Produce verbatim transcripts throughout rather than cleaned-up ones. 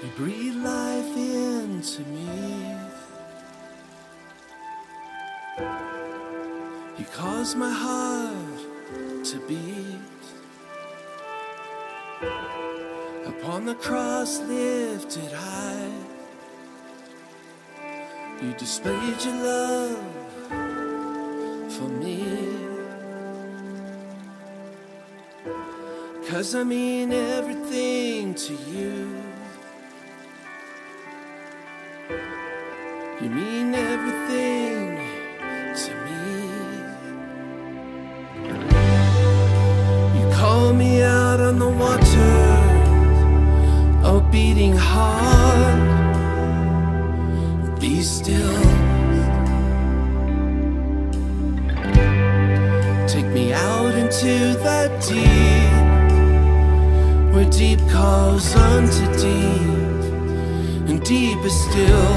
You breathe life into me. You cause my heart to beat. Upon the cross lifted high, you displayed your love for me. 'Cause I mean everything to you. You mean everything to me. You call me out on the water, oh beating heart, be still. Take me out into the deep, where deep calls unto deep, and deep is still.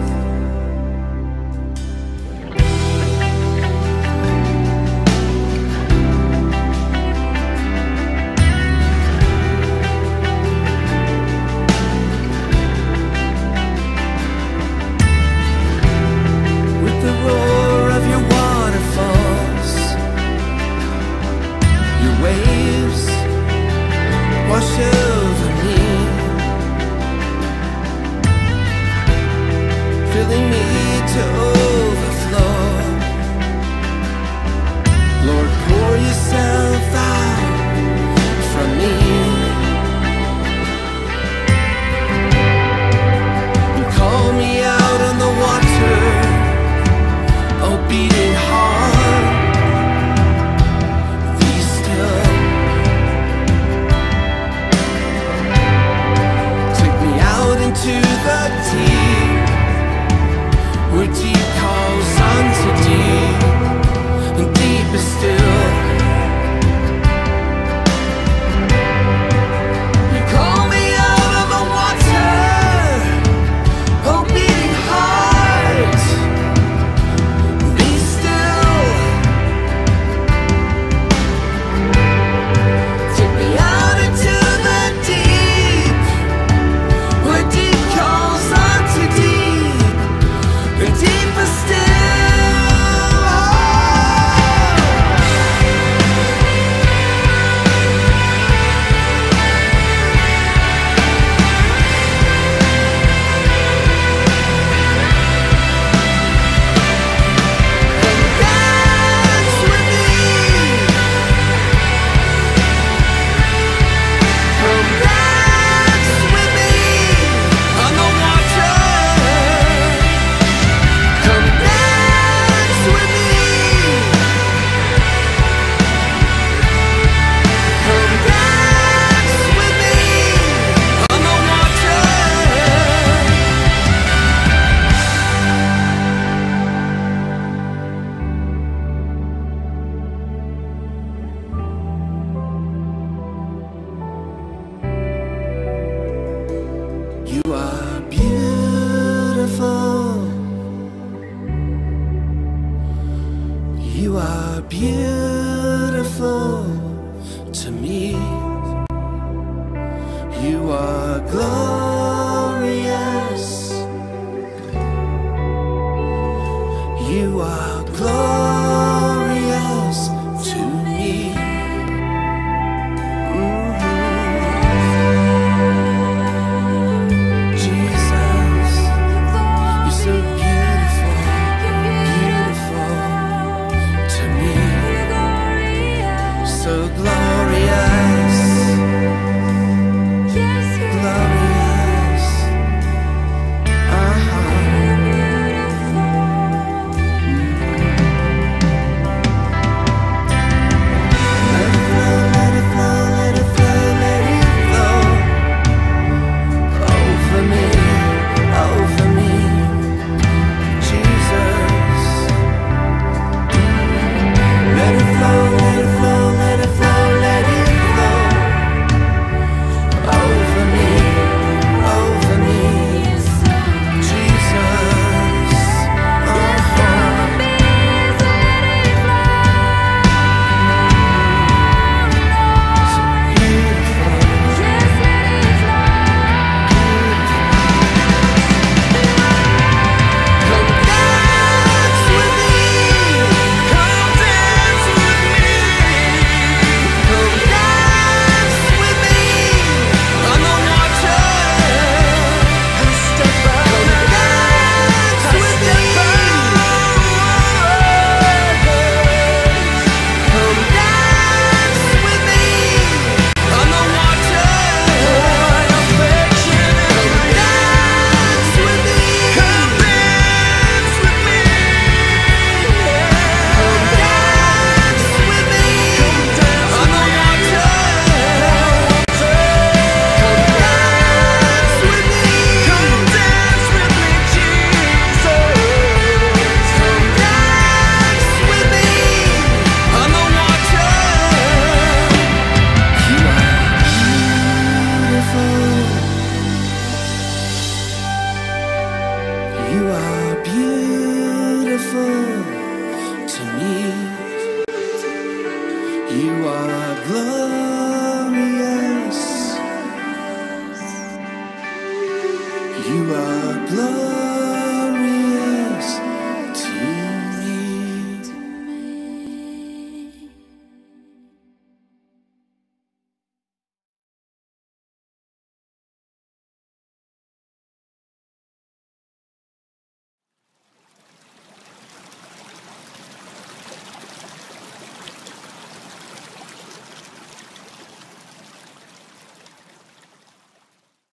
Wash over me, filling me to overflow. Lord, pour yourself out from me. You call me out on the water, oh beating heart, be still. Into the deep, where deep calls unto deep, and deep is still. You call me out of the water, oh beating heart, be still. Take me out into the deep, where deep calls unto deep, and deeper still. Come dance with me. Come dance with me on the water. Come dance with me. Come dance with me on the water. You are beautiful. You are beautiful to me. You are glorious. You are glorious to me. Mhm. Jesus, you're so beautiful, beautiful to me. So glorious, glorious. Uh-huh. Let it flow, let it flow, let it flow, let it flow. Over me, over me, Jesus. Let it flow, let it flow, let it flow, let glory.